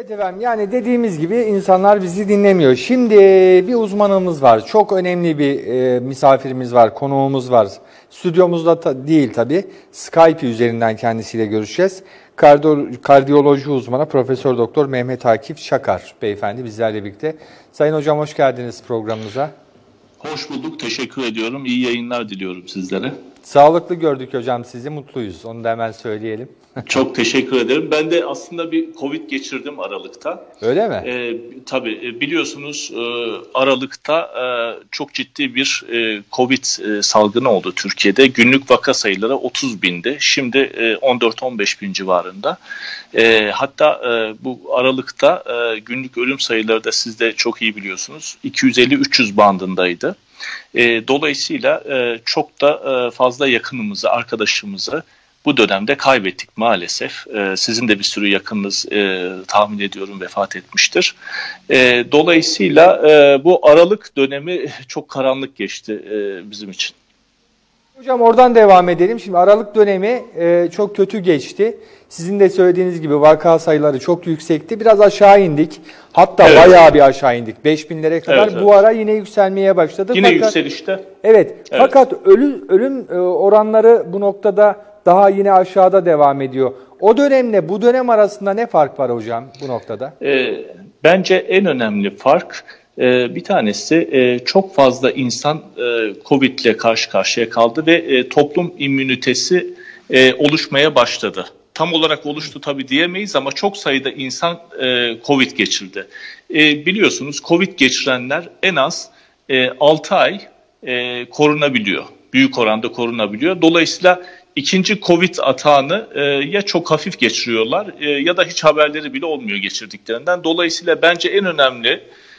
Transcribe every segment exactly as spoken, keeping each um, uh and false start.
Evet efendim, yani dediğimiz gibi insanlar bizi dinlemiyor. Şimdi bir uzmanımız var. Çok önemli bir e, misafirimiz var, konuğumuz var. Stüdyomuzda ta, değil tabii. Skype üzerinden kendisiyle görüşeceğiz. Kardiyo, kardiyoloji uzmanı Profesör Doktor Mehmet Akif Çakar beyefendi bizlerle birlikte. Sayın hocam, hoş geldiniz programımıza. Hoş bulduk, teşekkür ediyorum. İyi yayınlar diliyorum sizlere. Sağlıklı gördük hocam sizi, mutluyuz. Onu da hemen söyleyelim. Çok teşekkür ederim. Ben de aslında bir Covid geçirdim Aralık'ta. Öyle mi? Ee, tabii biliyorsunuz Aralık'ta e, çok ciddi bir e, Covid e, salgını oldu Türkiye'de. Günlük vaka sayıları otuz bindi. Şimdi e, on dört on beş bin civarında. E, hatta e, bu Aralık'ta e, günlük ölüm sayıları da siz de çok iyi biliyorsunuz. iki yüz elli üç yüz bandındaydı. E, dolayısıyla e, çok da e, fazla yakınımızı, arkadaşımızı bu dönemde kaybettik maalesef. E, sizin de bir sürü yakınınız e, tahmin ediyorum vefat etmiştir. E, dolayısıyla e, bu Aralık dönemi çok karanlık geçti e, bizim için. Hocam oradan devam edelim. Şimdi Aralık dönemi e, çok kötü geçti. Sizin de söylediğiniz gibi vaka sayıları çok yüksekti. Biraz aşağı indik. Hatta evet. bayağı bir aşağı indik. beş binlere kadar. Evet, evet. Bu ara yine yükselmeye başladı. Yine fakat, yükselişte. Evet. evet. Fakat ölü, ölüm oranları bu noktada daha yine aşağıda devam ediyor. O dönemle bu dönem arasında ne fark var hocam bu noktada? E, bence en önemli fark e, bir tanesi e, çok fazla insan e, Covid ile karşı karşıya kaldı ve e, toplum immünitesi e, oluşmaya başladı. Tam olarak oluştu tabii diyemeyiz ama çok sayıda insan e, Covid geçirdi. E, biliyorsunuz Covid geçirenler en az e, altı ay e, korunabiliyor. Büyük oranda korunabiliyor. Dolayısıyla ikinci Covid atağını e, ya çok hafif geçiriyorlar e, ya da hiç haberleri bile olmuyor geçirdiklerinden. Dolayısıyla bence en önemli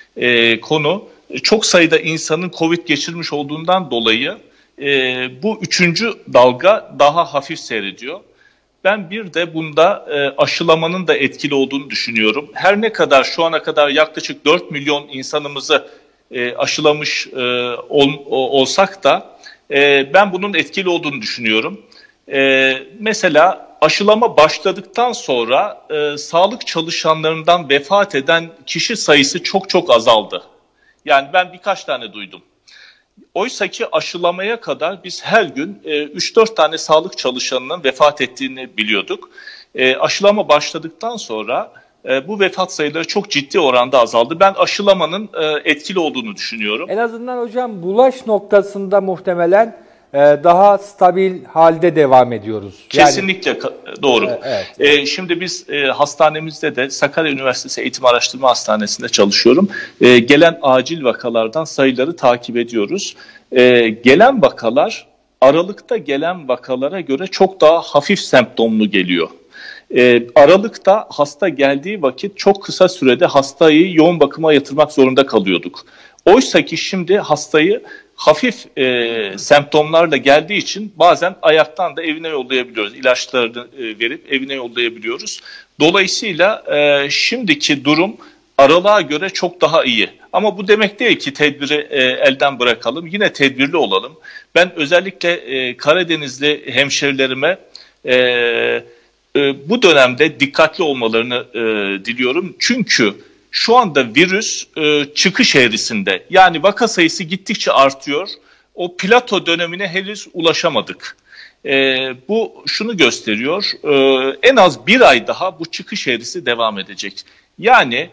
e, konu çok sayıda insanın Covid geçirmiş olduğundan dolayı e, bu üçüncü dalga daha hafif seyrediyor. Ben bir de bunda e, aşılamanın da etkili olduğunu düşünüyorum. Her ne kadar şu ana kadar yaklaşık dört milyon insanımızı e, aşılamış e, ol, o, olsak da e, ben bunun etkili olduğunu düşünüyorum. E, mesela aşılama başladıktan sonra e, sağlık çalışanlarından vefat eden kişi sayısı çok çok azaldı. Yani ben birkaç tane duydum. Oysa ki aşılamaya kadar biz her gün e, üç dört tane sağlık çalışanının vefat ettiğini biliyorduk. E, aşılama başladıktan sonra e, bu vefat sayıları çok ciddi oranda azaldı. Ben aşılamanın e, etkili olduğunu düşünüyorum. En azından hocam bulaş noktasında muhtemelen e, daha stabil halde devam ediyoruz. Kesinlikle yani, doğru. E, evet. E, şimdi biz e, hastanemizde de Sakarya Üniversitesi Eğitim Araştırma Hastanesi'nde çalışıyorum. E, gelen acil vakalardan sayıları takip ediyoruz. E, gelen vakalar Aralık'ta gelen vakalara göre çok daha hafif semptomlu geliyor. E, Aralık'ta hasta geldiği vakit çok kısa sürede hastayı yoğun bakıma yatırmak zorunda kalıyorduk. Oysa ki şimdi hastayı hafif e, semptomlarla geldiği için bazen ayaktan da evine yollayabiliyoruz. İlaçlarını e, verip evine yollayabiliyoruz. Dolayısıyla e, şimdiki durum Aralık'a göre çok daha iyi. Ama bu demek değil ki tedbiri e, elden bırakalım. Yine tedbirli olalım. Ben özellikle e, Karadenizli hemşerilerime e, e, bu dönemde dikkatli olmalarını e, diliyorum. Çünkü şu anda virüs e, çıkış eğrisinde. Yani vaka sayısı gittikçe artıyor. O plato dönemine henüz ulaşamadık. E, bu şunu gösteriyor. E, en az bir ay daha bu çıkış eğrisi devam edecek. Yani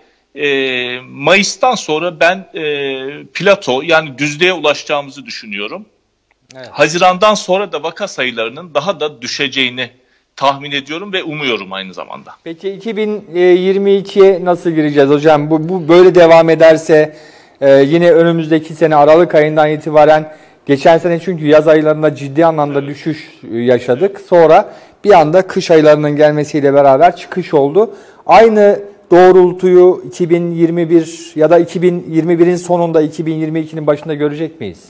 e, Mayıs'tan sonra ben e, plato yani düzlüğe ulaşacağımızı düşünüyorum. Evet. Haziran'dan sonra da vaka sayılarının daha da düşeceğini tahmin ediyorum ve umuyorum aynı zamanda. Peki iki bin yirmi ikiye nasıl gireceğiz hocam? Bu, bu böyle devam ederse e, yine önümüzdeki sene Aralık ayından itibaren, geçen sene çünkü yaz aylarında ciddi anlamda evet. düşüş yaşadık. Sonra bir anda kış aylarının gelmesiyle beraber çıkış oldu. Aynı doğrultuyu iki bin yirmi bir ya da iki bin yirmi birin sonunda iki bin yirmi ikinin başında görecek miyiz?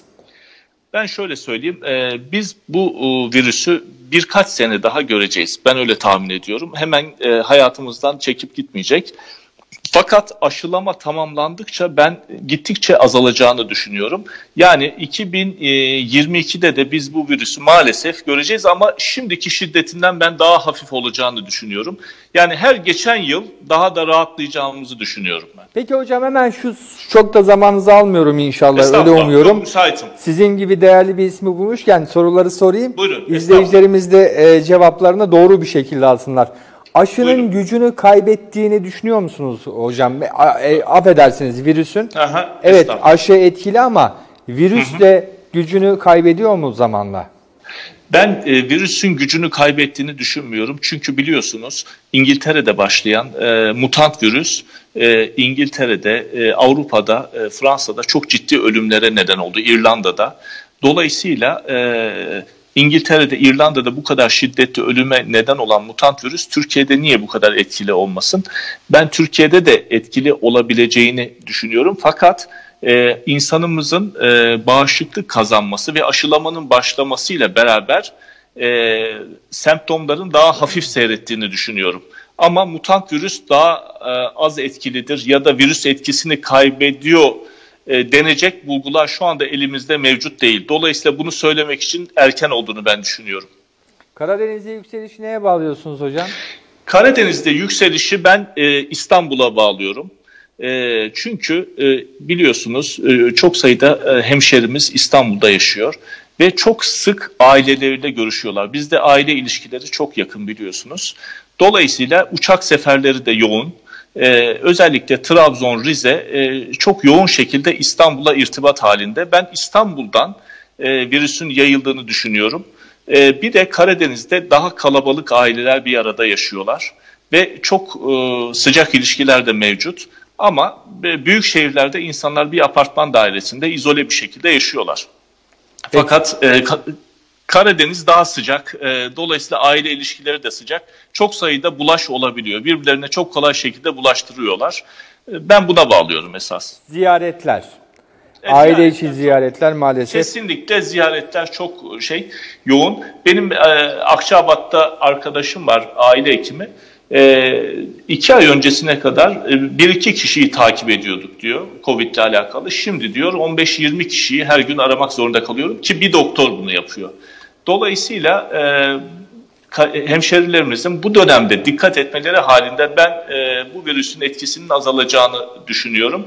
Ben şöyle söyleyeyim, e, biz bu e, virüsü birkaç sene daha göreceğiz. Ben öyle tahmin ediyorum. Hemen e, hayatımızdan çekip gitmeyecek. Fakat aşılama tamamlandıkça ben gittikçe azalacağını düşünüyorum. Yani iki bin yirmi ikide de biz bu virüsü maalesef göreceğiz ama şimdiki şiddetinden ben daha hafif olacağını düşünüyorum. Yani her geçen yıl daha da rahatlayacağımızı düşünüyorum ben. Peki hocam, hemen şu, çok da zamanınızı almıyorum inşallah, öyle umuyorum. Çok müsaitim. Sizin gibi değerli bir ismi bulmuşken soruları sorayım. Buyurun. İzleyicilerimiz de e, cevaplarını doğru bir şekilde alsınlar. Aşının Buyurun. gücünü kaybettiğini düşünüyor musunuz hocam? A, e, affedersiniz, virüsün. Aha, evet, aşı etkili ama virüs de gücünü kaybediyor mu zamanla? Ben e, virüsün gücünü kaybettiğini düşünmüyorum. Çünkü biliyorsunuz İngiltere'de başlayan e, mutant virüs e, İngiltere'de, e, Avrupa'da, e, Fransa'da çok ciddi ölümlere neden oldu. İrlanda'da. Dolayısıyla e, İngiltere'de, İrlanda'da bu kadar şiddetli ölüme neden olan mutant virüs Türkiye'de niye bu kadar etkili olmasın? Ben Türkiye'de de etkili olabileceğini düşünüyorum. Fakat Ee, insanımızın e, bağışıklık kazanması ve aşılamanın başlamasıyla beraber e, semptomların daha hafif seyrettiğini düşünüyorum. Ama mutant virüs daha e, az etkilidir ya da virüs etkisini kaybediyor e, denecek bulgular şu anda elimizde mevcut değil. Dolayısıyla bunu söylemek için erken olduğunu ben düşünüyorum. Karadeniz'de yükselişi neye bağlıyorsunuz hocam? Karadeniz'de yükselişi ben e, İstanbul'a bağlıyorum. E, çünkü e, biliyorsunuz e, çok sayıda e, hemşerimiz İstanbul'da yaşıyor ve çok sık aileleriyle görüşüyorlar. Bizde aile ilişkileri çok yakın biliyorsunuz. Dolayısıyla uçak seferleri de yoğun. E, özellikle Trabzon, Rize e, çok yoğun şekilde İstanbul'a irtibat halinde. Ben İstanbul'dan e, virüsün yayıldığını düşünüyorum. E, bir de Karadeniz'de daha kalabalık aileler bir arada yaşıyorlar ve çok e, sıcak ilişkiler de mevcut. Ama büyük şehirlerde insanlar bir apartman dairesinde izole bir şekilde yaşıyorlar. Peki. Fakat e, Karadeniz daha sıcak. E, dolayısıyla aile ilişkileri de sıcak. Çok sayıda bulaş olabiliyor. Birbirlerine çok kolay şekilde bulaştırıyorlar. E, ben buna bağlıyorum esas. Ziyaretler. E, aile ziyaretler, içi ziyaretler maalesef. Kesinlikle ziyaretler çok şey yoğun. Benim e, Akçabat'ta arkadaşım var, aile hekimi. E, iki ay öncesine kadar e, bir iki kişiyi takip ediyorduk diyor Covid ile alakalı. Şimdi diyor on beş yirmi kişiyi her gün aramak zorunda kalıyorum ki bir doktor bunu yapıyor. Dolayısıyla e, hemşerilerimizin bu dönemde dikkat etmeleri halinde ben e, bu virüsün etkisinin azalacağını düşünüyorum.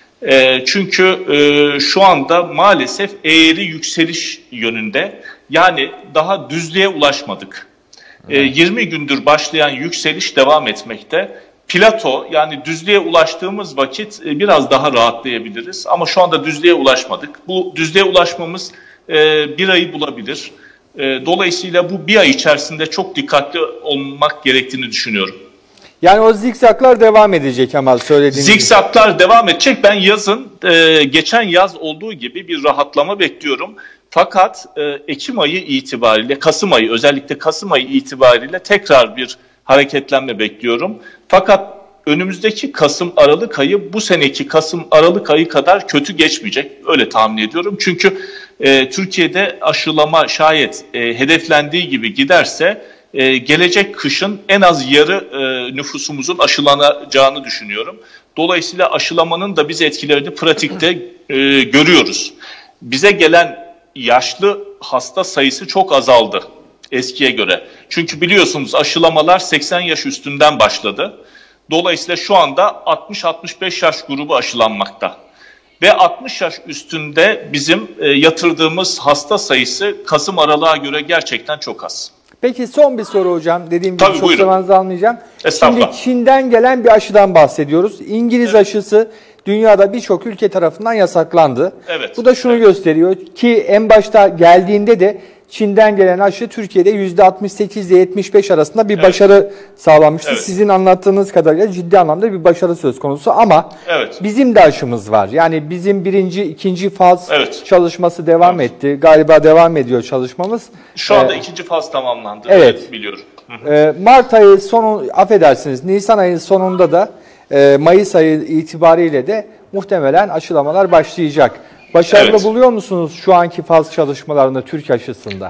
E, çünkü e, şu anda maalesef eğri yükseliş yönünde, yani daha düzlüğe ulaşmadık. yirmi gündür başlayan yükseliş devam etmekte. Plato, yani düzlüğe ulaştığımız vakit biraz daha rahatlayabiliriz. Ama şu anda düzlüğe ulaşmadık. Bu düzlüğe ulaşmamız bir ayı bulabilir. Dolayısıyla bu bir ay içerisinde çok dikkatli olmak gerektiğini düşünüyorum. Yani o zikzaklar devam edecek ama söylediğiniz gibi. Zikzaklar devam edecek. Ben yazın, geçen yaz olduğu gibi bir rahatlama bekliyorum. Fakat e, Ekim ayı itibariyle, Kasım ayı, özellikle Kasım ayı itibariyle tekrar bir hareketlenme bekliyorum. Fakat önümüzdeki Kasım-Aralık ayı bu seneki Kasım-Aralık ayı kadar kötü geçmeyecek. Öyle tahmin ediyorum. Çünkü e, Türkiye'de aşılama şayet e, hedeflendiği gibi giderse e, gelecek kışın en az yarı e, nüfusumuzun aşılanacağını düşünüyorum. Dolayısıyla aşılamanın da biz etkilerini pratikte e, görüyoruz. Bize gelen yaşlı hasta sayısı çok azaldı eskiye göre. Çünkü biliyorsunuz aşılamalar seksen yaş üstünden başladı. Dolayısıyla şu anda altmış altmış beş yaş grubu aşılanmakta. Ve altmış yaş üstünde bizim e, yatırdığımız hasta sayısı Kasım Aralık'a göre gerçekten çok az. Peki son bir soru hocam. Dediğim gibi Tabii, çok buyurun. zamanınızı almayacağım. Estağfurullah. Şimdi Çin'den gelen bir aşıdan bahsediyoruz. İngiliz evet. aşısı dünyada birçok ülke tarafından yasaklandı. Evet. Bu da şunu evet. gösteriyor ki en başta geldiğinde de Çin'den gelen aşı Türkiye'de yüzde altmış sekiz ile yetmiş beş arasında bir evet. başarı sağlanmıştı. Evet. Sizin anlattığınız kadarıyla ciddi anlamda bir başarı söz konusu ama evet. bizim de aşımız var. Yani bizim birinci, ikinci faz evet. çalışması devam evet. etti. Galiba devam ediyor çalışmamız. Şu anda ee, ikinci faz tamamlandı. Evet, evet biliyorum. Ee, Mart ayı sonu, affedersiniz Nisan ayı sonunda da e, Mayıs ayı itibariyle de muhtemelen aşılamalar başlayacak. Başarılı evet. buluyor musunuz şu anki faz çalışmalarını Türk aşısında?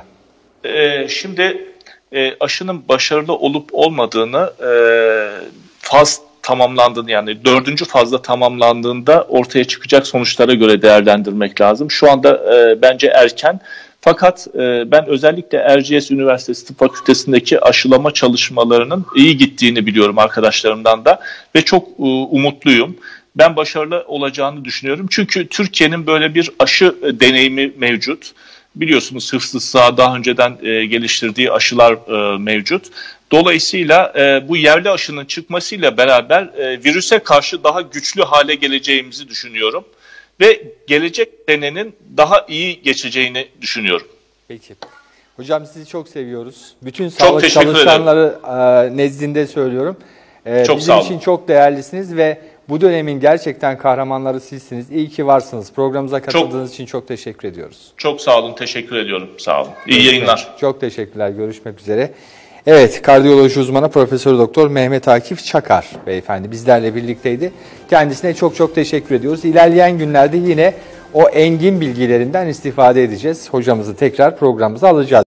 Ee, şimdi e, aşının başarılı olup olmadığını e, faz tamamlandığını, yani dördüncü fazla tamamlandığında ortaya çıkacak sonuçlara göre değerlendirmek lazım. Şu anda e, bence erken. Fakat e, ben özellikle Erciyes Üniversitesi Tıp Fakültesi'ndeki aşılama çalışmalarının iyi gittiğini biliyorum arkadaşlarımdan da ve çok e, umutluyum. Ben başarılı olacağını düşünüyorum. Çünkü Türkiye'nin böyle bir aşı deneyimi mevcut. Biliyorsunuz Hıfzı Sıha daha önceden e, geliştirdiği aşılar e, mevcut. Dolayısıyla e, bu yerli aşının çıkmasıyla beraber e, virüse karşı daha güçlü hale geleceğimizi düşünüyorum. Ve gelecek senenin daha iyi geçeceğini düşünüyorum. Peki. Hocam sizi çok seviyoruz. Bütün sağlık çok çalışanları e, nezdinde söylüyorum. E, çok bizim için çok değerlisiniz ve bu dönemin gerçekten kahramanları sizsiniz. İyi ki varsınız. Programımıza katıldığınız çok, için çok teşekkür ediyoruz. Çok sağ olun. Teşekkür ediyorum. Sağ olun. İyi Görüşmek. yayınlar. Çok teşekkürler. Görüşmek üzere. Evet, kardiyoloji uzmanı Profesör Doktor Mehmet Akif Çakar beyefendi bizlerle birlikteydi. Kendisine çok çok teşekkür ediyoruz. İlerleyen günlerde yine o engin bilgilerinden istifade edeceğiz. Hocamızı tekrar programımıza alacağız.